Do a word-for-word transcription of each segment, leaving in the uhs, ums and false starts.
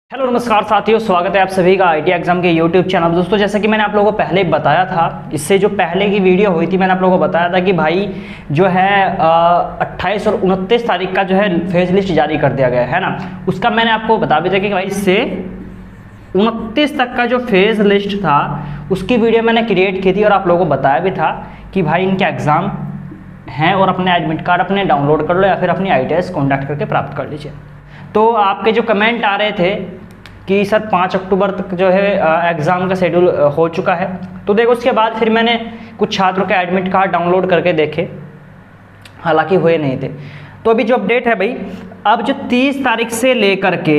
Hello नमस्कार साथियों, स्वागत है आप सभी का आईटी एग्जाम के यूट्यूब चैनल। दोस्तों, जैसा कि मैंने आप लोगों को पहले बताया था, इससे जो पहले की वीडियो हुई थी मैंने आप लोगों को बताया था कि भाई जो है अट्ठाईस और उनतीस तारीख का जो है फेज लिस्ट जारी कर दिया गया है ना। उसका मैंने आपको बता भी था कि भाई इससे उनतीस तक का जो फेज लिस्ट था उसकी वीडियो मैंने क्रिएट की थी और आप लोगों को बताया भी था कि भाई इनके एग्ज़ाम हैं और अपने एडमिट कार्ड अपने डाउनलोड कर लो या फिर अपनी आई टी एस कॉन्टैक्ट करके प्राप्त कर लीजिए। तो आपके जो कमेंट आ रहे थे कि सर पाँच अक्टूबर तक जो है एग्ज़ाम का शेड्यूल हो चुका है, तो देखो उसके बाद फिर मैंने कुछ छात्रों के एडमिट कार्ड डाउनलोड करके देखे, हालांकि हुए नहीं थे। तो अभी जो अपडेट है भाई, अब जो तीस तारीख से लेकर के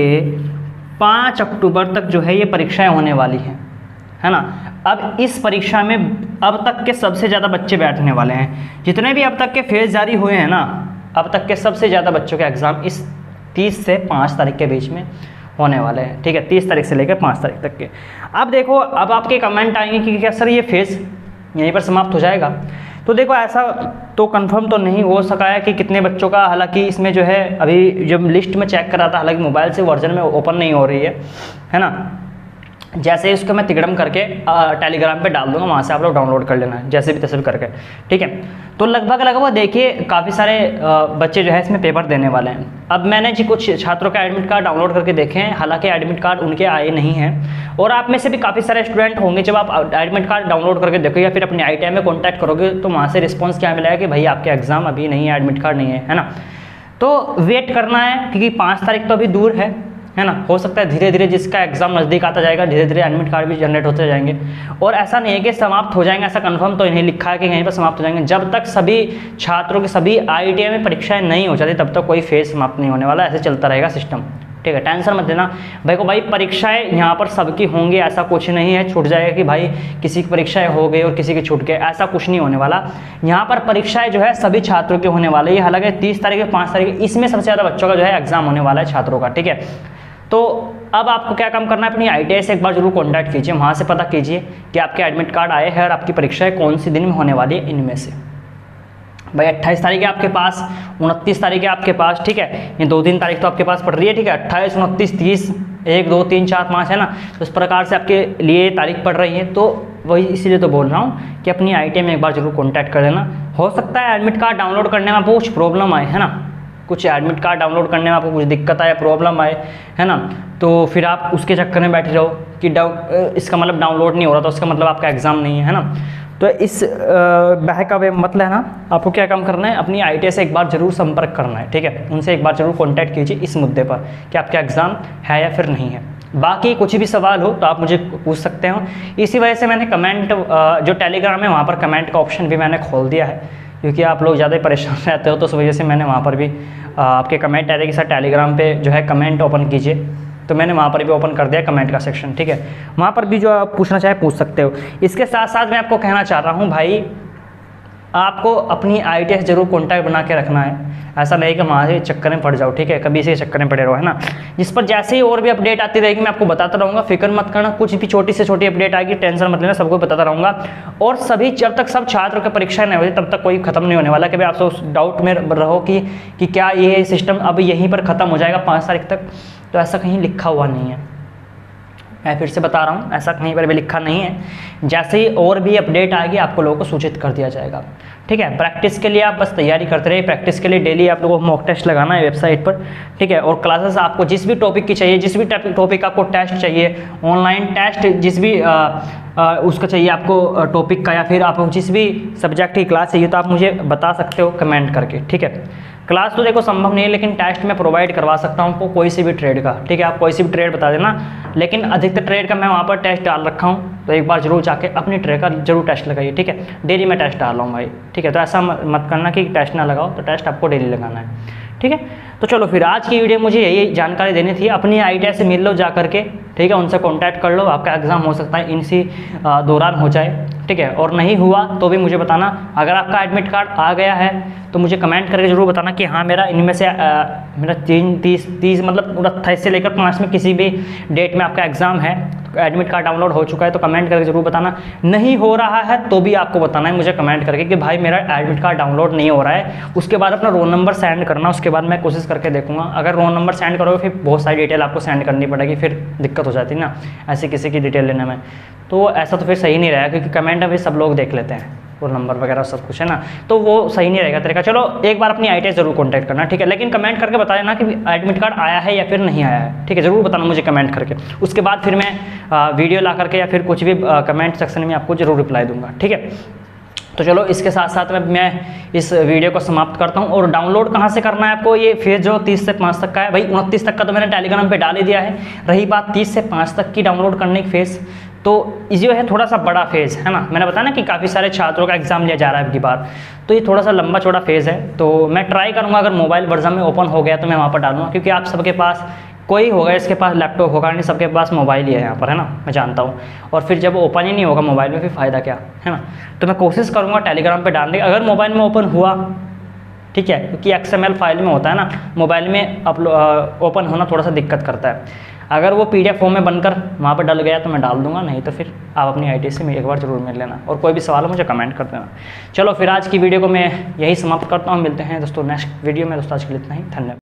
पाँच अक्टूबर तक जो है ये परीक्षाएं होने वाली हैं, है ना। अब इस परीक्षा में अब तक के सबसे ज़्यादा बच्चे बैठने वाले हैं। जितने भी अब तक के फेज जारी हुए हैं ना, अब तक के सबसे ज़्यादा बच्चों के एग्ज़ाम इस तीस से पाँच तारीख के बीच में होने वाले हैं। ठीक है, तीस तारीख से लेकर पाँच तारीख तक के। अब देखो, अब आपके कमेंट आएंगे कि क्या सर ये फेज यहीं पर समाप्त हो जाएगा। तो देखो, ऐसा तो कंफर्म तो नहीं हो सका है कि कितने बच्चों का, हालांकि इसमें जो है अभी जब लिस्ट में चेक कर रहा था, हालांकि मोबाइल से वर्जन में ओपन नहीं हो रही है, है ना। जैसे इसको मैं तिगड़म करके टेलीग्राम पे डाल दूंगा, वहाँ से आप लोग डाउनलोड कर लेना है जैसे भी तैसे भी करके। ठीक है, तो लगभग लगभग देखिए काफ़ी सारे बच्चे जो है इसमें पेपर देने वाले हैं। अब मैंने जी कुछ छात्रों का एडमिट कार्ड डाउनलोड करके देखे हैं, हालांकि एडमिट कार्ड उनके आए नहीं हैं। और आप में से भी काफ़ी सारे स्टूडेंट होंगे, जब आप एडमिट कार्ड डाउनलोड करके देखो या फिर अपनी आई टी आई में कॉन्टैक्ट करोगे तो वहाँ से रिस्पॉन्स क्या मिलेगा कि भाई आपके एग्ज़ाम अभी नहीं है, एडमिट कार्ड नहीं है, है ना। तो वेट करना है, क्योंकि पाँच तारीख तो अभी दूर है है ना। हो सकता है धीरे धीरे जिसका एग्जाम नज़दीक आता जाएगा, धीरे धीरे एडमिट कार्ड भी जनरेट होते जाएंगे। और ऐसा नहीं है कि समाप्त हो जाएंगे, ऐसा कंफर्म तो नहीं लिखा है कि यहीं पर समाप्त हो जाएंगे। जब तक सभी छात्रों की सभी आई टी आई में परीक्षाएं नहीं हो जाती तब तक कोई फेज समाप्त नहीं होने वाला, ऐसे चलता रहेगा सिस्टम। ठीक है, टेंशन मत लेना भाई को, भाई परीक्षाएं यहाँ पर सबकी होंगी, ऐसा कुछ नहीं है छूट जाएगा कि भाई किसी की परीक्षाएं हो गई और किसी की छूट गई, ऐसा कुछ नहीं होने वाला। यहाँ पर परीक्षाएं जो है सभी छात्रों की होने वाली है। हालांकि तीस तारीख पाँच तारीख इसमें सबसे ज़्यादा बच्चों का जो है एग्जाम होने वाला है छात्रों का। ठीक है, तो अब आपको क्या काम करना है, अपनी आई टी आई से एक बार जरूर कांटेक्ट कीजिए, वहाँ से पता कीजिए कि आपके एडमिट कार्ड आए हैं और आपकी परीक्षाएं कौन सी दिन में होने वाली है इनमें से। भाई अट्ठाईस तारीख है आपके पास, उनतीस तारीख है आपके पास। ठीक है, ये दो तीन तारीख तो आपके पास पड़ रही है। ठीक है, अट्ठाईस उनतीस तीस एक दो तीन चार पाँच, है ना। तो इस प्रकार से आपके लिए तारीख पड़ रही है। तो वही इसीलिए तो बोल रहा हूँ कि अपनी आई टी आई में एक बार जरूर कॉन्टैक्ट कर लेना। हो सकता है एडमिट कार्ड डाउनलोड करने में आपको कुछ प्रॉब्लम आए, है ना, कुछ एडमिट कार्ड डाउनलोड करने में आपको कुछ दिक्कत आए, प्रॉब्लम आए, है ना। तो फिर आप उसके चक्कर में बैठे रहो कि डाउ इसका मतलब डाउनलोड नहीं हो रहा, तो उसका मतलब आपका एग्ज़ाम नहीं है, है ना। तो इस बहका वे मत लेना। आपको क्या काम करना है, अपनी आई टी आई से एक बार जरूर संपर्क करना है। ठीक है, उनसे एक बार जरूर कॉन्टैक्ट कीजिए इस मुद्दे पर कि आपका एग्ज़ाम है या फिर नहीं है। बाकी कुछ भी सवाल हो तो आप मुझे पूछ सकते हो। इसी वजह से मैंने कमेंट, जो टेलीग्राम है वहाँ पर कमेंट का ऑप्शन भी मैंने खोल दिया है, क्योंकि आप लोग ज़्यादा परेशान रहते हो, तो उस वजह से मैंने वहाँ पर भी आपके कमेंट आए थे कि सर टेलीग्राम पे जो है कमेंट ओपन कीजिए, तो मैंने वहाँ पर भी ओपन कर दिया कमेंट का सेक्शन। ठीक है, वहाँ पर भी जो आप पूछना चाहे पूछ सकते हो। इसके साथ साथ मैं आपको कहना चाह रहा हूँ भाई, आपको अपनी आई टी आई से जरूर कॉन्टैक्ट बना के रखना है। ऐसा नहीं कि वहाँ से चक्कर में पड़ जाओ। ठीक है, कभी इसी चक्कर में पड़े रहो, है ना। जिस पर जैसे ही और भी अपडेट आती रहेगी मैं आपको बताता रहूँगा, फिक्र मत करना। कुछ भी छोटी से छोटी अपडेट आएगी टेंशन मत लेना, सबको बताता रहूँगा। और सभी, जब तक सब छात्रों की परीक्षा नहीं होती तब तक कोई खत्म नहीं होने वाला। कभी आप उस डाउट में रहो कि कि क्या ये सिस्टम अब यहीं पर ख़त्म हो जाएगा पाँच तारीख तक, तो ऐसा कहीं लिखा हुआ नहीं है। मैं फिर से बता रहा हूँ, ऐसा कहीं पर भी लिखा नहीं है। जैसे ही और भी अपडेट आएगी आपको लोगों को सूचित कर दिया जाएगा। ठीक है, प्रैक्टिस के लिए आप बस तैयारी करते रहिए। प्रैक्टिस के लिए डेली आप लोगों को मॉक टेस्ट लगाना है वेबसाइट पर। ठीक है, और क्लासेस आपको जिस भी टॉपिक की चाहिए, जिस भी टॉपिक आपको टेस्ट चाहिए, ऑनलाइन टेस्ट जिस भी आ, आ, उसका चाहिए आपको टॉपिक का, या फिर आपको जिस भी सब्जेक्ट की क्लास चाहिए, तो आप मुझे बता सकते हो कमेंट करके। ठीक है, क्लास तो देखो संभव नहीं है, लेकिन टेस्ट मैं प्रोवाइड करवा सकता हूँ आपको कोई सी भी ट्रेड का। ठीक है, आप कोई सी भी ट्रेड बता देना, लेकिन अधिकतर ट्रेड का मैं वहाँ पर टेस्ट डाल रखा हूँ, तो एक बार जरूर जाके अपनी ट्रेड का जरूर टेस्ट लगाइए। ठीक है, डेली मैं टेस्ट डाल रहा हूँ भाई। ठीक है, तो ऐसा मत करना कि टेस्ट ना लगाओ, तो टेस्ट आपको डेली लगाना है। ठीक है, तो चलो फिर आज की वीडियो मुझे यही जानकारी देनी थी। अपनी आई टी आई से मिल लो जा करके, ठीक है, उनसे कांटेक्ट कर लो। आपका एग्ज़ाम हो सकता है इसी दौरान हो जाए। ठीक है, और नहीं हुआ तो भी मुझे बताना। अगर आपका एडमिट कार्ड आ गया है तो मुझे कमेंट करके जरूर बताना कि हाँ मेरा इनमें से आ, मेरा तीन तीस तीस मतलब अट्ठाईस से लेकर पाँच में किसी भी डेट में आपका एग्ज़ाम है। एडमिट कार्ड डाउनलोड हो चुका है तो कमेंट करके जरूर बताना, नहीं हो रहा है तो भी आपको बताना है मुझे कमेंट करके कि भाई मेरा एडमिट कार्ड डाउनलोड नहीं हो रहा है। उसके बाद अपना रोल नंबर सेंड करना, उसके बाद मैं कोशिश करके देखूंगा। अगर रोल नंबर सेंड करोगे फिर बहुत सारी डिटेल आपको सेंड करनी पड़ेगी, फिर दिक्कत हो जाती है ना ऐसी किसी की डिटेल लेने में, तो ऐसा तो फिर सही नहीं रहेगा क्योंकि कमेंट अभी सब लोग देख लेते हैं, रोल नंबर वगैरह सब कुछ है ना, तो वो सही नहीं रहेगा तरीका। चलो एक बार अपनी आई टी आई जरूर कॉन्टैक्ट करना, ठीक है, लेकिन कमेंट करके बता देना कि एडमिट कार्ड आया है या फिर नहीं आया है, ठीक है, जरूर बताना मुझे कमेंट करके। उसके बाद फिर मैं आ, वीडियो ला करके या फिर कुछ भी आ, कमेंट सेक्शन में आपको जरूर रिप्लाई दूंगा, ठीक है। तो चलो इसके साथ साथ में मैं इस वीडियो को समाप्त करता हूँ। और डाउनलोड कहाँ से करना है आपको, ये फेज जो तीस से पाँच तक का है, भाई उनतीस तक का तो मैंने टेलीग्राम पे डाल ही दिया है। रही बात तीस से पाँच तक की डाउनलोड करने की फेज, तो जो है थोड़ा सा बड़ा फेज है ना, मैंने बताया ना कि काफ़ी सारे छात्रों का एग्जाम लिया जा रहा है अब की बार, तो ये थोड़ा सा लंबा चौड़ा फेज है। तो मैं ट्राई करूँगा अगर मोबाइल वर्जन में ओपन हो गया तो मैं वहाँ पर डालूंगा, क्योंकि आप सबके पास कोई होगा इसके पास लैपटॉप होगा नहीं, सबके पास मोबाइल ही है यहाँ पर है ना, मैं जानता हूँ। और फिर जब ओपन ही नहीं होगा मोबाइल में फिर फ़ायदा क्या है ना, तो मैं कोशिश करूँगा टेलीग्राम पे डालने की। अगर मोबाइल में ओपन हुआ ठीक है, क्योंकि एक्स एम एल फाइल में होता है ना, मोबाइल में अपलोड ओपन होना थोड़ा सा दिक्कत करता है। अगर वो पी डी एफ फॉर्म में बनकर वहाँ पर डल गया तो मैं डाल दूंगा, नहीं तो फिर आप अपनी आई टी से एक बार जरूर मिल लेना, और कोई भी सवाल हो मुझे कमेंट कर देना। चलो फिर आज की वीडियो को मैं यही समाप्त करता हूँ, मिलते हैं दोस्तों नेक्स्ट वीडियो में। दोस्तों आज के लिए इतना ही, धन्यवाद।